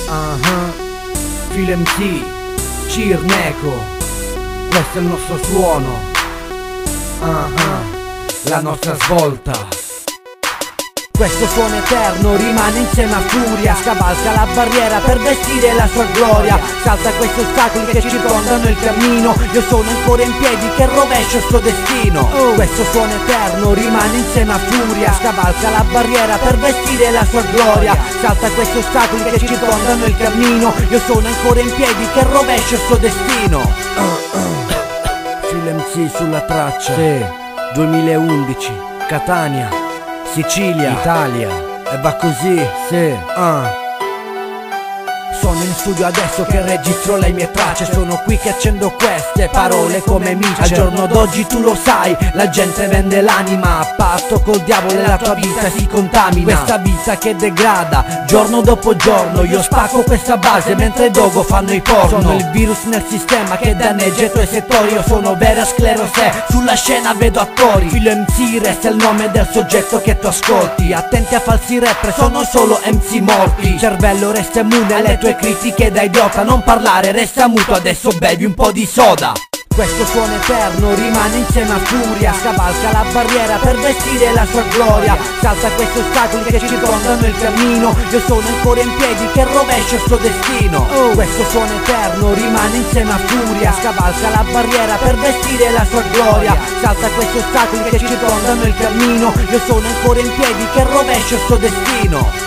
Filo MC, Cirneco, questo è il nostro suono, la nostra svolta. Questo suono eterno rimane insieme a furia, scavalca la barriera per vestire la sua gloria, salta questi ostacoli che circondano il cammino, io sono ancora in piedi che rovescio sto destino. Questo suono eterno rimane insieme a furia, scavalca la barriera per vestire la sua gloria, salta questi ostacoli che circondano il cammino, io sono ancora in piedi che rovescio sto destino. Filo MC sulla traccia, sì. 2011, Catania, Sicilia, Italia, e va così, sì, Sono in studio adesso che registro le mie tracce, sono qui che accendo queste parole come Mitchell. Al giorno d'oggi tu lo sai, la gente vende l'anima, a patto col diavolo e la tua vita si contamina. Questa vita che degrada, giorno dopo giorno, io spacco questa base mentre dogo fanno i porno. Sono il virus nel sistema che danneggia i tuoi settori, io sono vera sclerose, sulla scena vedo attori. Filo MC resta il nome del soggetto che tu ascolti, attenti a falsi rapper, sono solo MC morti. Il cervello resta immune alle tue critiche da idiota, non parlare, resta muto, adesso bevi un po' di soda. Questo suono eterno rimane insieme a furia, scavalca la barriera per vestire la sua gloria, salta questi ostacoli che circondano il cammino, io sono ancora in piedi che rovescio sto destino. Questo suono eterno rimane insieme a furia, scavalca la barriera per vestire la sua gloria, salta questi ostacoli che circondano il cammino, io sono ancora in piedi che rovescio sto destino.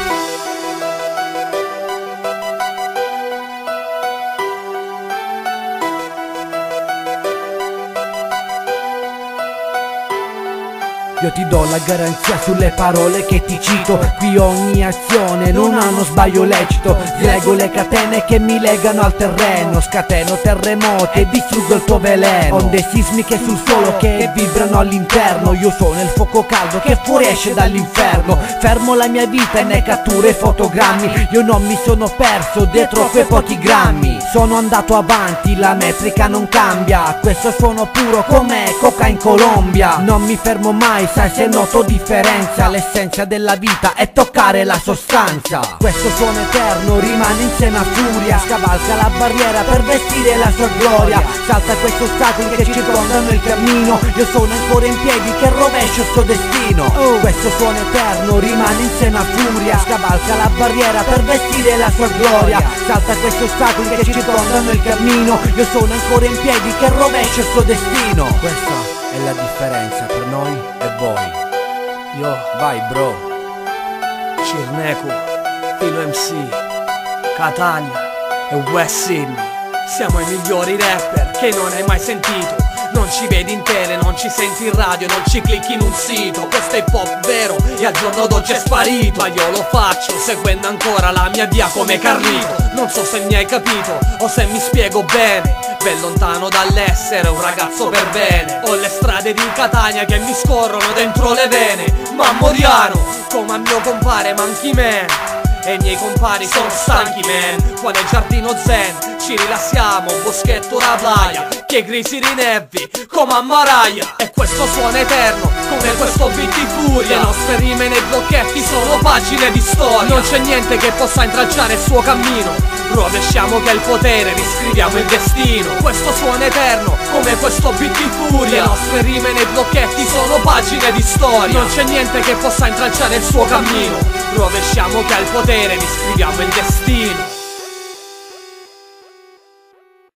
Io ti do la garanzia sulle parole che ti cito, qui ogni azione non ha uno sbaglio lecito. Slego le catene che mi legano al terreno, scateno terremoti e distruggo il tuo veleno. Onde sismiche sul suolo che vibrano all'interno, io sono il fuoco caldo che fuoriesce dall'inferno. Fermo la mia vita e ne catturo i fotogrammi, io non mi sono perso dietro quei pochi grammi. Sono andato avanti, la metrica non cambia, questo suono puro come coca in Colombia. Non mi fermo mai, sai se noto differenza, l'essenza della vita è toccare la sostanza. Questo suono eterno rimane insieme a furia, scavalca la barriera per vestire la sua gloria, salta questi ostacoli che circondano il cammino, io sono ancora in piedi che rovescio sto destino. Questo suono eterno rimane insieme a furia, scavalca la barriera per vestire la sua gloria, salta questi ostacoli che circondano il cammino, io sono ancora in piedi che rovescio sto destino. Questa è la differenza per noi e voi. Io, vai bro. Cirneco, Filo MC, Catania e West Sydney. Siamo i migliori rapper che non hai mai sentito. Non ci vedi in tele, non ci senti in radio, non ci clicchi in un sito. Questo è hip hop vero e al giorno d'oggi è sparito, ma io lo faccio seguendo ancora la mia via come Carlito. Non so se mi hai capito o se mi spiego bene, ben lontano dall'essere un ragazzo per bene. Ho le strade di Catania che mi scorrono dentro le vene, ma Moriano, come a mio compare Monkey Man, e i miei compari sono stanchi man. Qua nel giardino zen ci rilassiamo, boschetto la playa, che grisi rinevvi come a Maraia. E questo suono eterno come questo beat di furia, le nostre rime nei blocchetti sono pagine di storia. Non c'è niente che possa intralciare il suo cammino, rovesciamo che è il potere, riscriviamo il destino. Questo suono eterno come questo beat di furia, le nostre rime nei blocchetti sono pagine di storia. Non c'è niente che possa intralciare il suo cammino, rovesciamo che ha il potere, riscriviamo il destino.